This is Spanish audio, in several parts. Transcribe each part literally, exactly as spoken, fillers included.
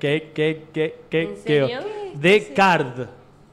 que, que, que, que, ¿En que. serio? De Card.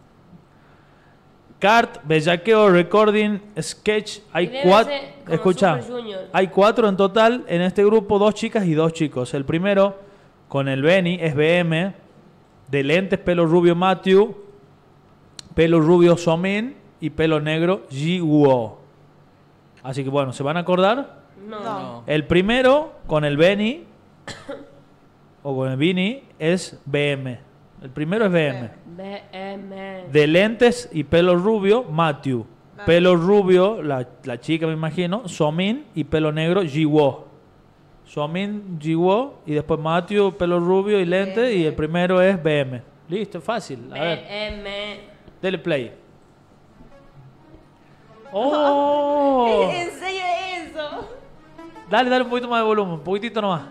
Card, Bellaqueo, Recording, Sketch. Hay Y debe cuatro. ser como Escucha. Super Junior. Hay cuatro en total en este grupo, dos chicas y dos chicos. El primero, con el Benny, es B M. De lentes, pelo rubio, Matthew. Pelo rubio, Somin. Y pelo negro, Ji-Woo. Así que bueno, ¿se van a acordar? No. No. El primero, con el Benny, o con el Vini, es B M. El primero es B M. B M. De lentes y pelo rubio, Matthew. Pelo rubio, la, la chica me imagino, Somin. Y pelo negro, Ji-Woo. Somin, Ji-Woo. Y después Matthew, pelo rubio y lente. B M. Y el primero es B M. Listo, fácil. A ver, B M. dele play. ¡Oh! ¿En serio eso? Dale, dale un poquito más de volumen, un poquitito nomás.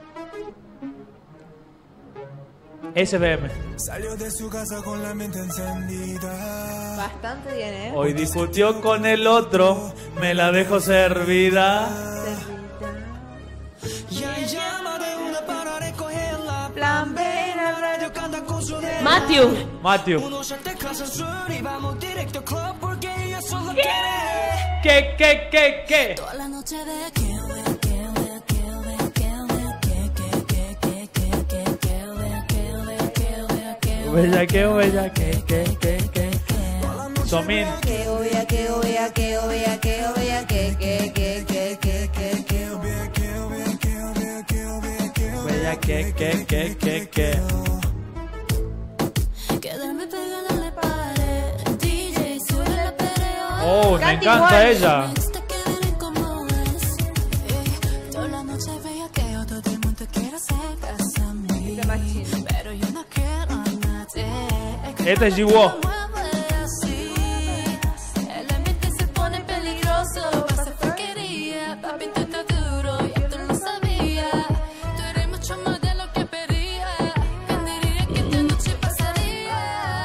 Ese es B M. Salió de su casa con la mente encendida. Bastante bien, ¿eh? Hoy discutió con el otro, me la dejó servida. Ya llama de una para recogerla. Plan B. La radio canta con su dedo. Matthew. Matthew. Uno shot de Casa Sur y vamos directo al club porque ella solo quiere. ¿Qué, qué, qué, qué? Toda la noche de que vea, que vea, que vea, que vea, que, que, que, que, que, que, que vea, que vea, que vea, que vea. Bella, que bella, que, que, que, que. Somin. Que obvia, que obvia, que obvia, que obvia, que, que, que, que, que, que, que. Bella, que, que, que, que, que. Quedarme pegada en la pared. D J, sube la pereo. Oh, me Katy encanta Walsh. ella. Me gusta que vienen como es. Eh, Toda la noche veía que todo el mundo quiere acercarse a mí. Este más chill. Pero yo no quiero a nadie. Este es Ji-Woo. Mueve así. El ambiente se pone peligroso. Pasa porquería. Papi, tú estás duro. Y tú lo sabías. Tú eres mucho más de lo que pedía. ¿Quién diría que esta noche pasaría?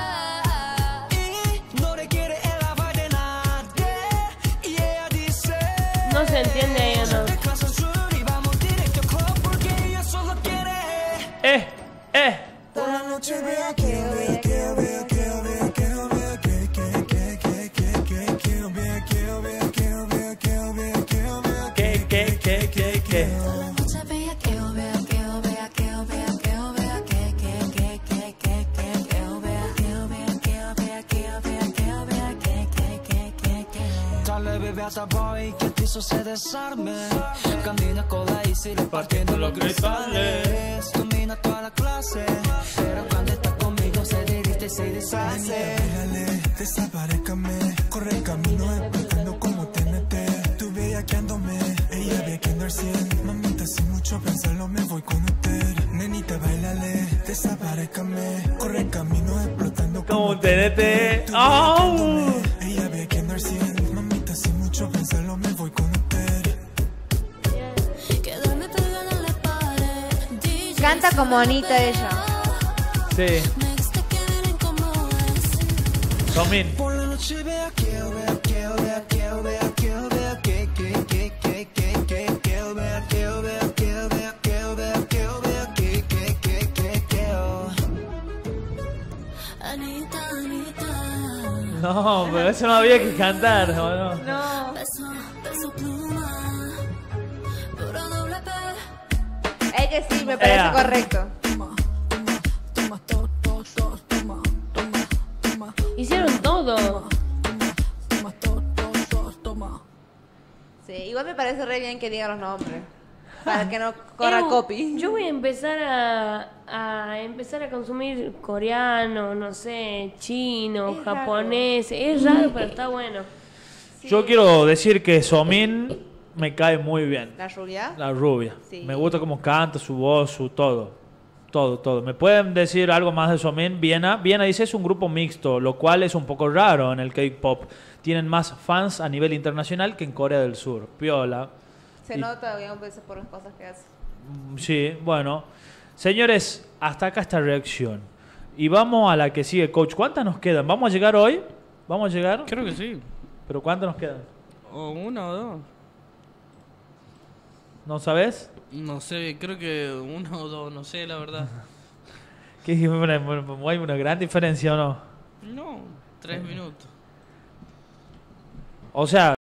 Y no le quiere el aval de nadie. Y ella dice. No se entiende ella, no. De Casa Sur y vamos directo al club porque ella solo quiere. Eh, eh. Toda la noche vea que vea que vea que vea que vea que que que que que que que vea que vea que vea que vea que vea Que, que, que, que, que. La noche veía que vea, que vea, que vea, que vea, que, que, que, que, que, que, que vea, que vea, que vea, que vea, que vea, que, que, que, que, que. Dale bebé hasta boy que el piso se desarme. Camina con la Easy repartiendo los cristales. Domina toda la clase, pero cuando está conmigo se dirige y se deshace. Pégale, desaparezcame, corre el camino explotando como T N T. Tú bellaqueándome, ella bellaqueando al cien. Mamita, sin mucho pensarlo me voy con usted. Nenita, bailale, desaparezcame, corre el camino explotando Como como T N T. ¡Au! ella bellaqueando al cien. Mamita, sin mucho pensarlo me voy con usted. Quedarme pegada en la pared. D J, Canta como Anita ella. Sí. me gusta que vienen como es. Somin. Por la noche vea que vea que vea que vea que vea que que que que que que que vea que vea que vea que vea que vea que que que que que Anita, Anita. No, pero eso no había que cantar, ¿o no? No. Beso, beso pluma. Pura doble P. Es que sí, me parece Ea. correcto. Toma, to, to, to, toma, toma, toma, Hicieron todo. toma, to, to, to, toma. Sí, igual me parece re bien que diga los nombres. Para que no corra Ew, copy. Yo voy a empezar a, a empezar a consumir coreano, no sé, chino, Es raro. japonés. Es raro, pero está bueno. Yo quiero decir que Somin me cae muy bien. ¿La rubia? La rubia. Sí. Me gusta cómo canta, su voz, su todo. Todo, todo. ¿Me pueden decir algo más de Somin? Viena. Viena dice es un grupo mixto, lo cual es un poco raro en el K-pop. Tienen más fans a nivel internacional que en Corea del Sur. Piola. Se Y- nota obviamente veces por las cosas que hace. Mm, Sí, bueno. Señores, hasta acá esta reacción. Y vamos a la que sigue, coach. ¿Cuántas nos quedan? ¿Vamos a llegar hoy? ¿Vamos a llegar? Creo que sí. ¿Pero cuántas nos quedan? O una o dos. ¿No sabes? No sé, creo que uno o dos, no sé, la verdad. ¿Qué, hay una gran diferencia o no? No, tres minutos. O sea,